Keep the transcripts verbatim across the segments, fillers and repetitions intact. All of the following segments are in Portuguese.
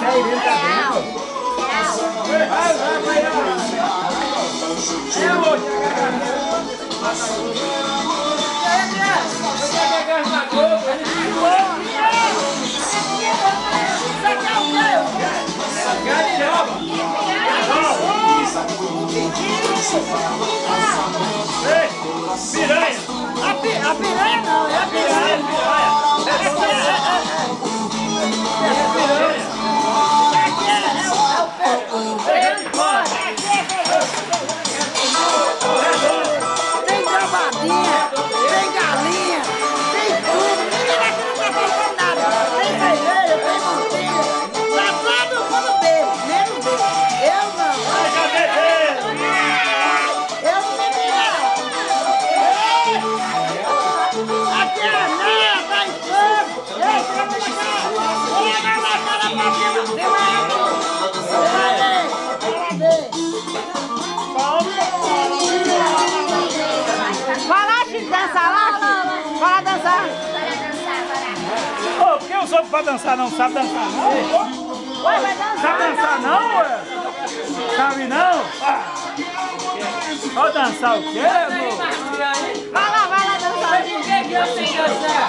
deixar a Irene tá dentro. Vai, vai, vai, vai. É, hoje, piranha! A, pi, a piranha não, é a piranha! É a piranha! É a piranha! Aqui é o pé! Tem gravadinha, tem galinha, tem tudo! Ninguém aqui não tá faltando nada! Tem cerveja, tem manteiga! Tá todo mundo bebe, menos bebe! Eu não! Eu não bebi nada! Aqui é a Naya, tá em fogo! Ei, vem pra cá! Olha na cara pra cima! Tem uma água! Vai lá, Chico, dançar lá, Chico! Vai lá dançar! Ô, por que os outros pra dançar não sabem dançar, não? Vai, vai dançar! Sabe dançar, não, ué? Sabe, não? Ó, dançar o quê, amor? Vai lá, vai lá dançar! Por que que eu sei dançar?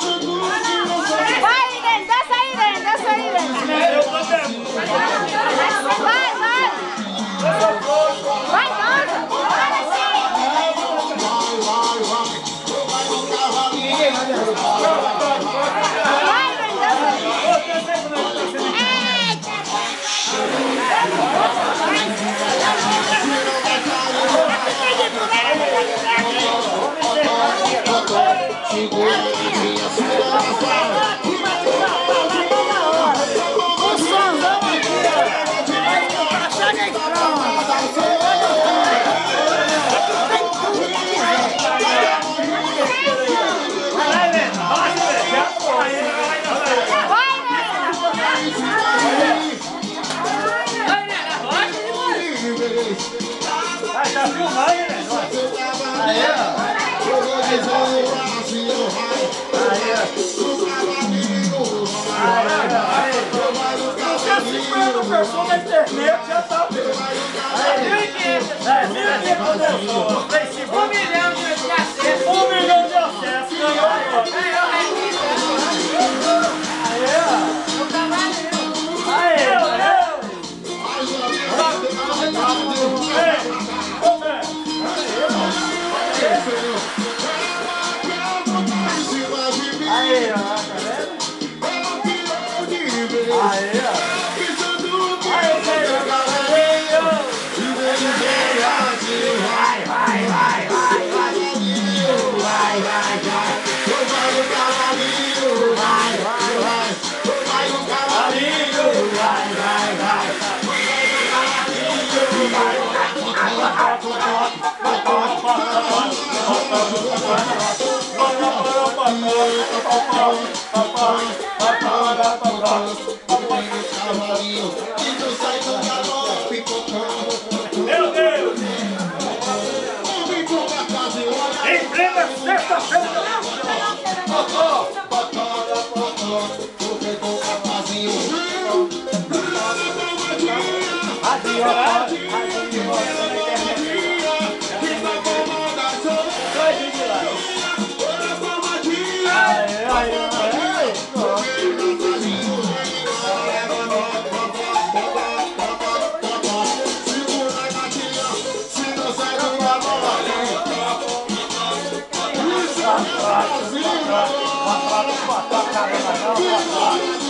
Vai, Irene, dança aí, Irene, dança aí, Irene! Eu tô dentro! Vai, vai! Vai, dança! Vai, assim! Vai, Irene, dança aí! O somzão aqui, ó! Vai passar de Vai, tá filmando, né? Aí, ó. cinquenta pessoas na internet já tá vendo. mil e quinhentas. É, mil e quinhentas pessoas. Um milhão de acessos. Um milhão de acessos. Ganhou agora. Ganhou aí, ó. Não tá valendo. Aí, ó. Aí, ó, tá vendo? Aí, ó. Aí, galerinho. Vai, vai, vai, vai, vai. Vai, vai, vai. Vai no cavalinho. Vai, vai, vai. Vai no cavalinho. Vai, vai, vai. Meu Deus! Em plena sexta-feira! Vai,